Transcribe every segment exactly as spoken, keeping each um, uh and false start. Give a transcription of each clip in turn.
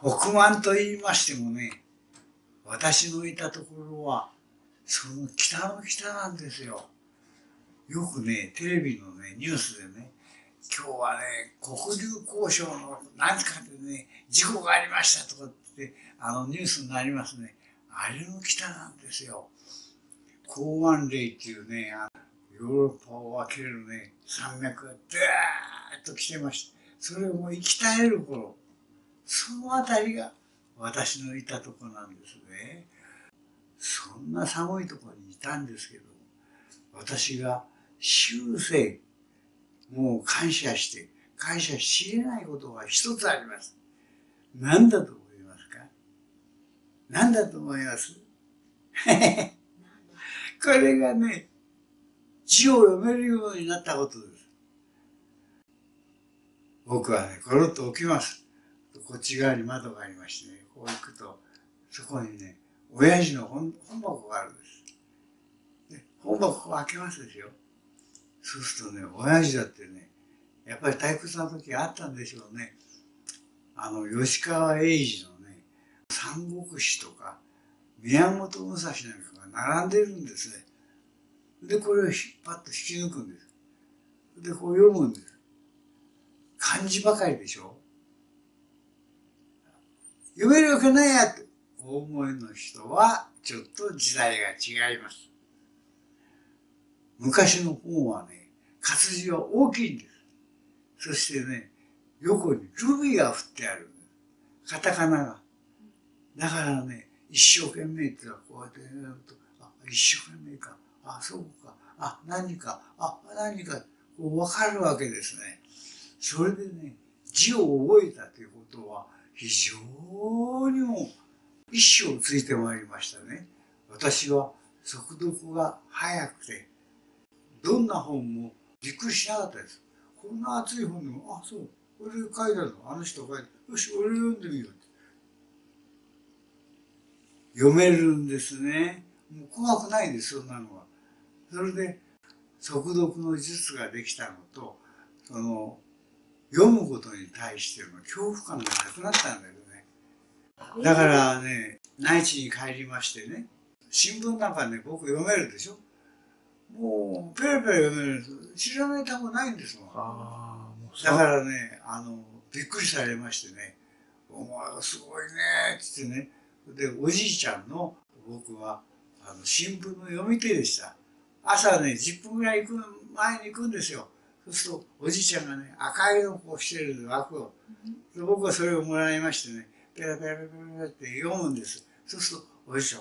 億万と言いましてもね、私のいたところは、その北の北なんですよ。よくね、テレビのね、ニュースでね、今日はね、黒竜江省の何かでね、事故がありましたとかって、あのニュースになりますね。あれの北なんですよ。港湾嶺っていうね、ヨーロッパを分けるね、山脈がドゥーッと来てました。それをもう行き絶える頃、そのあたりが私のいたとこなんですね。そんな寒いところにいたんですけど、私が終生、もう感謝して、感謝しきれないことが一つあります。何だと思いますか？何だと思いますこれがね、字を読めるようになったことです。僕はね、コロッと起きます。こっち側に窓がありましてね、こう行くと、そこにね、親父の 本, 本箱があるんです。で、本箱を開けますですよ。そうするとね、親父だってね、やっぱり退屈な時があったんでしょうね。あの、吉川英治のね、三国志とか、宮本武蔵なんかが並んでるんですね。で、これをパッと引き抜くんです。で、こう読むんです。漢字ばかりでしょ。読めるわけないやってお思いの人は、ちょっと時代が違います。昔の本はね、活字は大きいんです。そしてね、横にルビが振ってあるんです。カタカナが。だからね、一生懸命ってのはこうやってやると、あ、一生懸命か、あ、そうか、あ、何か、あ、何か、こう分かるわけですね。それでね、字を覚えたということは、非常にも一生ついてまいりましたね。私は速読が速くて、どんな本もびっくりしなかったです。こんな厚い本でも、あ、そう、これ書いてあるの、あの人書いてある。よし、俺読んでみようって。読めるんですね。もう怖くないです、そんなのは。それで、速読の術ができたのと、その、読むことに対しての恐怖感がなくなったんだよね。だからね、内地に帰りましてね、新聞なんかね、僕読めるでしょ。もう、ペラペラ読めるんです。知らない単語ないんですもん。あだからね、あの、びっくりされましてね、お前すごいねって言ってね、で、おじいちゃんの、僕は、あの、新聞の読み手でした。朝ね、じゅっぷんぐらい行く、前に行くんですよ。そうすると、おじいちゃんがね、赤いのをこうしてる枠を。で僕はそれをもらいましてね、ペラペラペラペラって読むんです。そうすると、おじいちゃん、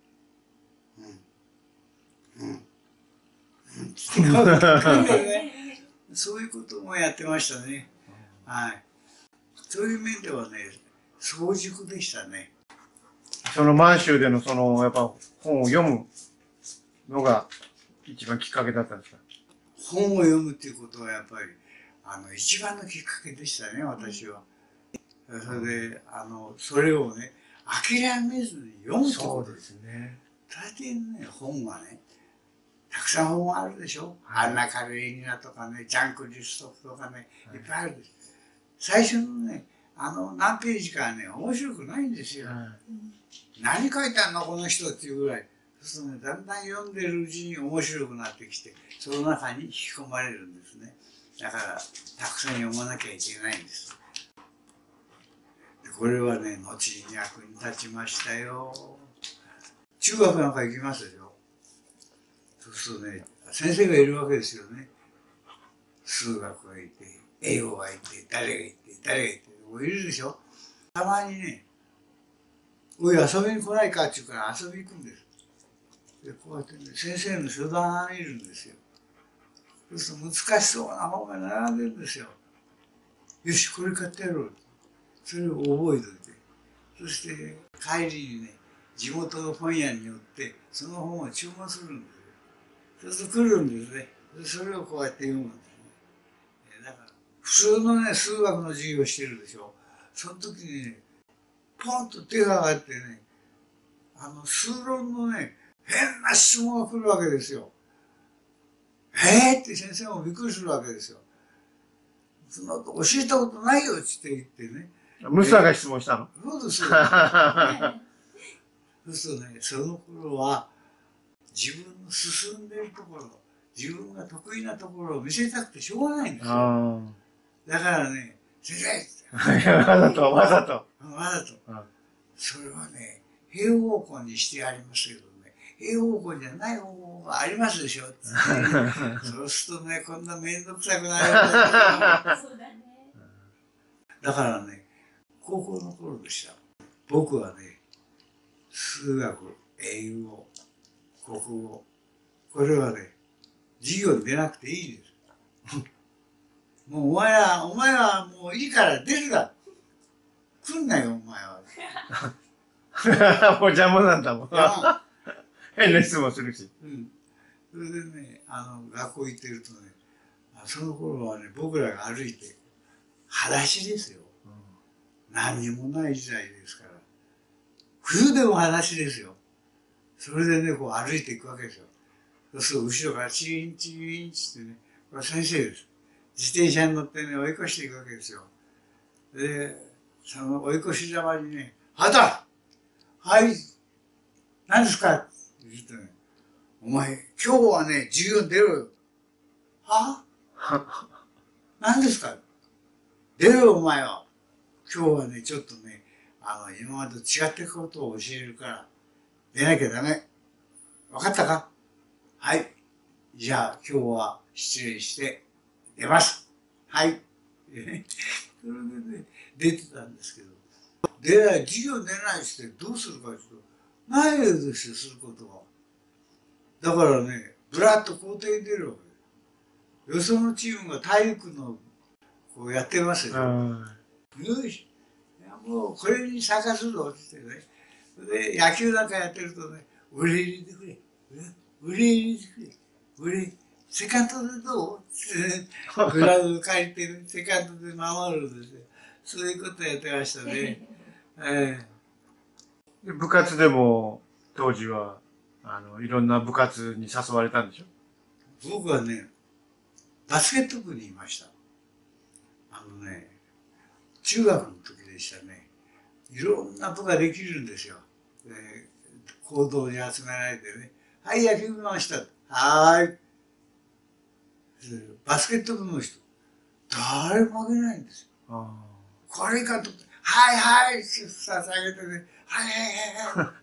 うん、うん、うん、うん、って書くんだよね。そういうこともやってましたね。はい。そういう面ではね、早熟でしたね。 その満州でのその、やっぱ本を読むのが一番きっかけだったんですか？ 本を読むっていうことはやっぱり、あの、一番のきっかけでしたね、私は。それで、あの、それをね、諦めずに読むってことですね。大抵ね、本はね、たくさん本あるでしょ。アンナ・カレーニナとかね、ジャンク・リストフとかね、いっぱいあるんです。最初のね、あの、何ページかね、面白くないんですよ。何書いてあんのこの人っていうぐらい。そうするとね、だんだん読んでるうちに面白くなってきて、その中に引き込まれるんですね。だから、たくさん読まなきゃいけないんです。これはね、後に役に立ちましたよ。中学なんか行きますでしょ。そうするとね、先生がいるわけですよね。数学がいて、英語がいて、誰がいて、誰がいて、いるでしょ。たまにね、おい、遊びに来ないかって言うから遊びに行くんです。で、こうやってね、先生の書棚にいるんですよ。そうすると難しそうな本が並んでるんですよ。よし、これ買ってやろう。それを覚えといて。そして帰りにね、地元の本屋に寄って、その本を注文するんですよ。そうすると来るんですね。それをこうやって読むんですね。だから、普通のね、数学の授業をしてるでしょ。その時にね、ポンと手が上がってね、あの、数論のね、変な質問が来るわけですよ。えーって先生もびっくりするわけですよ。そんなこと教えたことないよって言ってね。 ムサが質問したの？ そうですよ。そうするとね、その頃は自分の進んでるところ、自分が得意なところを見せたくてしょうがないんですよ。だからね、先生わざと、わざと。 わざと。それはね、平方向にしてありますけどね、平方向じゃない方向がありますでしょ。そうするとね、こんな面倒くさくなる。だからね、高校の頃でした。僕はね、数学、英語、国語、これはね、授業に出なくていいです。もうお前は、お前はもういいから出るな。来んなよ、お前は。 もう邪魔なんだもん。変な質問するし。 うん。それでね、あの、学校行ってるとね、その頃はね、僕らが歩いて、裸足ですよ。うん、何にもない時代ですから。冬でも裸足ですよ。それでね、こう歩いていくわけですよ。そうすると後ろからチーンチーンチってね、これ先生です。自転車に乗ってね、追い越していくわけですよ。で、その追い越しざまにね、あたはい、何ですかって言ってね、お前、今日はね、授業出ろよ。はぁ何ですか出ろよ、お前は。今日はね、ちょっとね、あの、今までと違ってことを教えるから、出なきゃダメ。わかったか？はい。じゃあ、今日は失礼して、出ます。はい。それでね、出てたんですけど、出ない、授業出ないしてどうするかというと、ないですよ、することは。だからね、ぶらっと校庭に出るわけ。よそのチームが体育のこうやってますよ。よし、もうこれに参加するぞってね。で、野球なんかやってるとね、俺入れてくれ。俺入れてくれ。俺、セカンドでどうってね、グラウンド借りて、セカンドで守るんですよ。そういうことやってましたね。ええ、部活でも当時はあのいろんな部活に誘われたんでしょ？ 僕はね、バスケット部にいました。あのね、中学の時でしたね。いろんな部ができるんですよ。で、行動に集められてね。はい、野球部の人。はーい。バスケット部の人。誰もあげないんですよ。これかと。はいはいってささげてね。はいはいはいはい。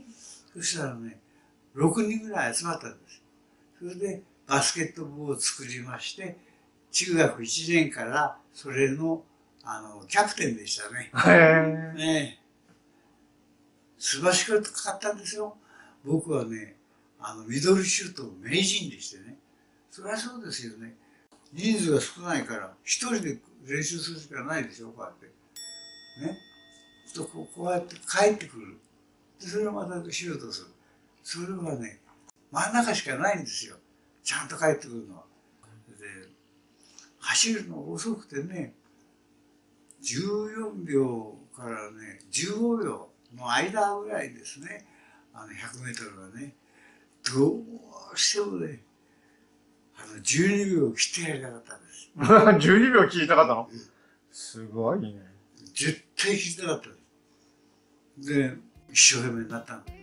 そしたらね、ろくにんぐらい集まったんです。それでバスケット部を作りまして、中学いちねんからそれの、あの、キャプテンでしたね。へねえ。素晴らしかったんですよ。僕はね、あの、ミドルシュート名人でしてね。そりゃそうですよね。人数が少ないから、一人で練習するしかないでしょ、こうやって。ね。とこうやって帰ってくる。でそれをまたシュートする。それはね、真ん中しかないんですよ。ちゃんと帰ってくるのは。で、走るの遅くてね、じゅうよんびょうからね、じゅうごびょうの間ぐらいですね。あのひゃくメートルはね。どうしてもね、あのじゅうにびょう切ってやりたかったんです。 じゅうにびょう切りたかったの？すごいね。 絶対切りたかったんです。で、一生懸命になったんです。